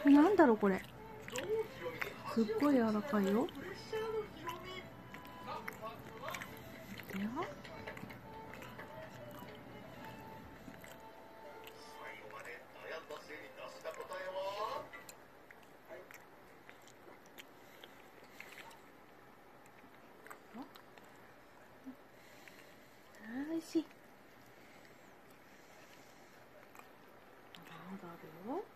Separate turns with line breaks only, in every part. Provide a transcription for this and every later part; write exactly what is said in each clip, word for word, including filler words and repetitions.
なんだろうこれ。すっごい柔らかいよ。でよ。おいしい。まだあるよ。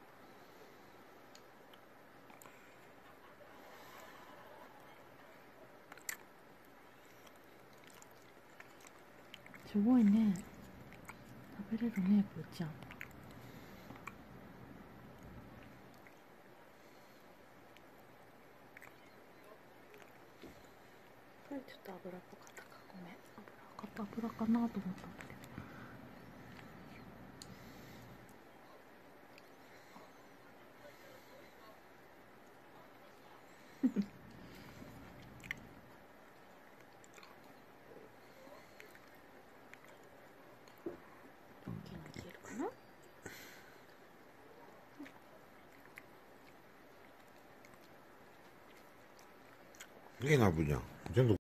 すごいね。食べれるね、ぷーちゃん。これちょっと油っぽかったか。ごめん。油か油かなと思ったんだけど。大きいのいけるかな。
いいな、ぶーちゃん。全部